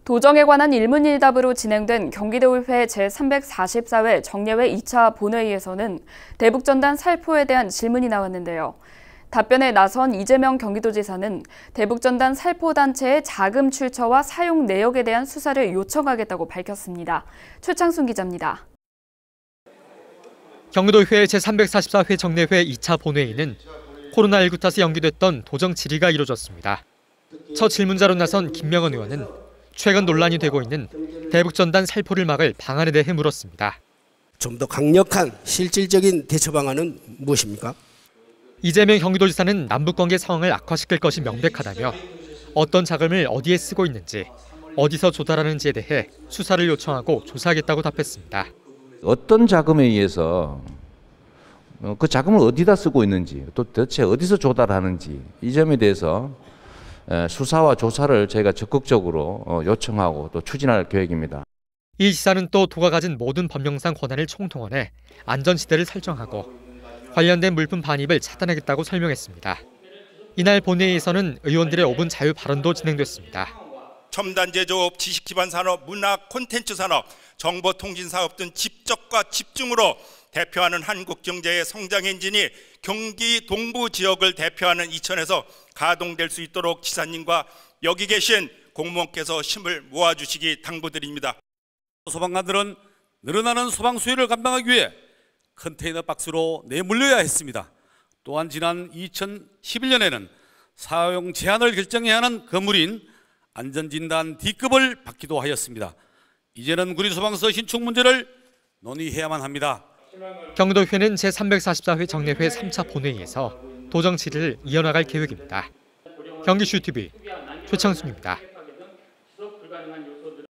도정에 관한 일문일답으로 진행된 경기도의회 제344회 정례회 2차 본회의에서는 대북전단 살포에 대한 질문이 나왔는데요. 답변에 나선 이재명 경기도지사는 대북전단 살포단체의 자금 출처와 사용 내역에 대한 수사를 요청하겠다고 밝혔습니다. 최창순 기자입니다. 경기도의회 제344회 정례회 2차 본회의는 코로나19 탓에 연기됐던 도정 질의가 이뤄졌습니다. 첫 질문자로 나선 김명은 의원은 최근 논란이 되고 있는 대북전단 살포를 막을 방안에 대해 물었습니다. 좀 더 강력한 실질적인 대처 방안은 무엇입니까? 이재명 경기도지사는 남북관계 상황을 악화시킬 것이 명백하다며 어떤 자금을 어디에 쓰고 있는지, 어디서 조달하는지에 대해 수사를 요청하고 조사하겠다고 답했습니다. 어떤 자금에 의해서 그 자금을 어디다 쓰고 있는지, 또 대체 어디서 조달하는지 이 점에 대해서 수사와 조사를 저희가 적극적으로 요청하고 또 추진할 계획입니다. 이 지사는 또 도가 가진 모든 법령상 권한을 총동원해 안전지대를 설정하고 관련된 물품 반입을 차단하겠다고 설명했습니다. 이날 본회의에서는 의원들의 5분 자유 발언도 진행됐습니다. 첨단 제조업, 지식 기반 산업, 문화 콘텐츠 산업, 정보통신 사업 등 집적과 집중으로 대표하는 한국 경제의 성장 엔진이 경기 동부 지역을 대표하는 이천에서 가동될 수 있도록 지사님과 여기 계신 공무원께서 힘을 모아주시기 당부드립니다. 소방관들은 늘어나는 소방 수요를 감당하기 위해 컨테이너 박스로 내몰려야 했습니다. 또한 지난 2011년에는 사용 제한을 결정해야 하는 건물인 안전진단 D급을 받기도 하였습니다. 이제는 구리소방서 신축 문제를 논의해야만 합니다. 경기도의회는 제344회 정례회 3차 본회의에서 도정 질의를 이어나갈 계획입니다. 경기슈TV 최창순입니다.